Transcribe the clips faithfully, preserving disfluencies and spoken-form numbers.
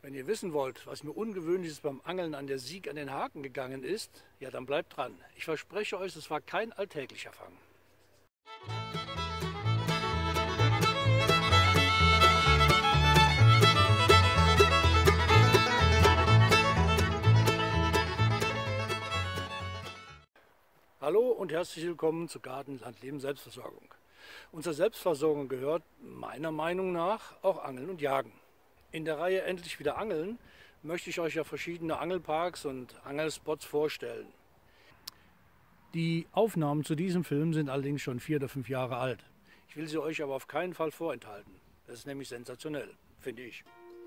Wenn ihr wissen wollt, was mir Ungewöhnliches beim Angeln an der Sieg an den Haken gegangen ist, ja, dann bleibt dran. Ich verspreche euch, es war kein alltäglicher Fang. Hallo und herzlich willkommen zu Garten, Land, Leben, Selbstversorgung. Unserer Selbstversorgung gehört meiner Meinung nach auch Angeln und Jagen. In der Reihe Endlich wieder Angeln möchte ich euch ja verschiedene Angelparks und Angelspots vorstellen. Die Aufnahmen zu diesem Film sind allerdings schon vier oder fünf Jahre alt. Ich will sie euch aber auf keinen Fall vorenthalten. Das ist nämlich sensationell, finde ich.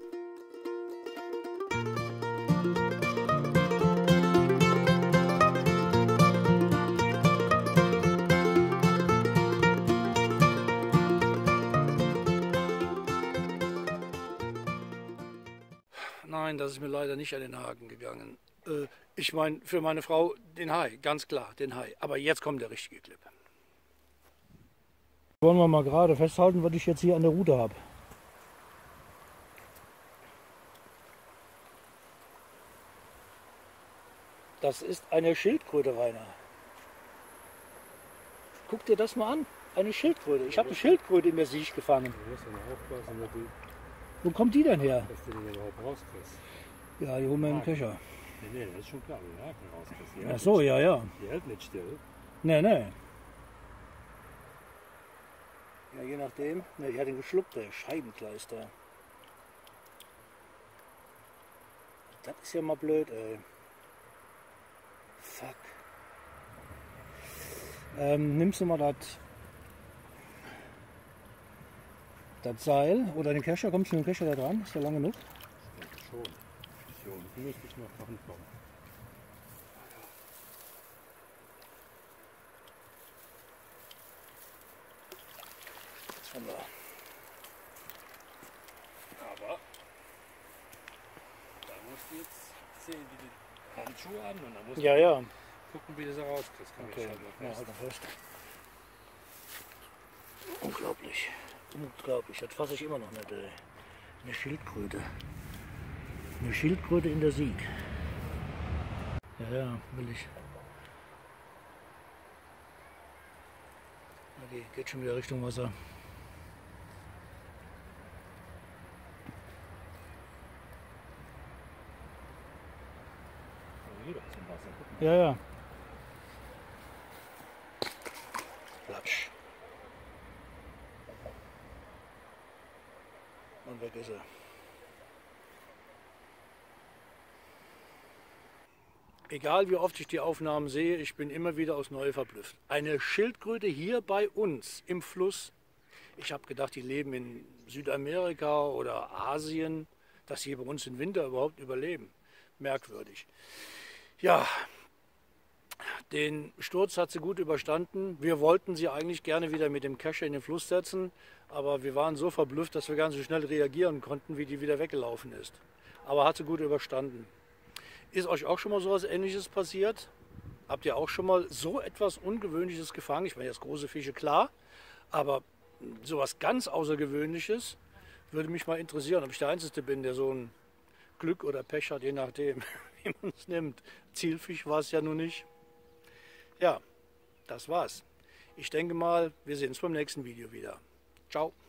Nein, das ist mir leider nicht an den Haken gegangen. Äh, ich meine, für meine Frau den Hai, ganz klar, den Hai. Aber jetzt kommt der richtige Clip. Wollen wir mal gerade festhalten, was ich jetzt hier an der Rute habe. Das ist eine Schildkröte, Rainer. Guck dir das mal an. Eine Schildkröte. Ich habe eine Schildkröte in der Sicht gefangen. Du musst dann aufpassen, dass du, Wo kommt die denn her? dass du den überhaupt rauskriegst. Ja, die holen wir im Köcher. Nee, nee, das ist schon klar, wenn du den Haken rauskriegst. Die Ach hält so, nicht- ja, ja. Die hält nicht still. Nee, nee. Ja, je nachdem. Ne, die hat ihn geschluckt, der Scheibenkleister. Das ist ja mal blöd, ey. Fuck. Ähm, nimmst du mal das das Seil oder den Kescher? Kommst du mit dem Kescher da dran? Ist der lang genug? Ich denke schon. Schon. Du müsste ich noch rankommen. Das haben wir. Aber da musst du jetzt sehen, wie die Handschuhe an und dann musst Ja, du ja. gucken, wie du sie rauskriegst. Komm, Okay. ich halt mal Ja, fest. halt mal fest. Unglaublich. Unglaublich. Das fasse ich immer noch nicht, ey. Eine Schildkröte. Eine Schildkröte in der Sieg. Ja, ja, will ich. Okay, geht schon wieder Richtung Wasser. Oh, hier doch zum Wasser. Guck mal. Ja, ja. Platsch. Und weg ist er. Egal wie oft ich die Aufnahmen sehe, ich bin immer wieder aufs Neue verblüfft. Eine Schildkröte hier bei uns im Fluss. Ich habe gedacht, die leben in Südamerika oder Asien, dass sie bei uns im Winter überhaupt überleben. Merkwürdig. Ja, den Sturz hat sie gut überstanden. Wir wollten sie eigentlich gerne wieder mit dem Kescher in den Fluss setzen, aber wir waren so verblüfft, dass wir gar nicht so schnell reagieren konnten, wie die wieder weggelaufen ist. Aber hat sie gut überstanden. Ist euch auch schon mal so etwas Ähnliches passiert? Habt ihr auch schon mal so etwas Ungewöhnliches gefangen? Ich meine, jetzt große Fische, klar, aber sowas ganz Außergewöhnliches würde mich mal interessieren, ob ich der Einzige bin, der so ein Glück oder Pech hat, je nachdem, wie man es nimmt. Zielfisch war es ja nun nicht. Ja, das war's. Ich denke mal, wir sehen uns beim nächsten Video wieder. Ciao.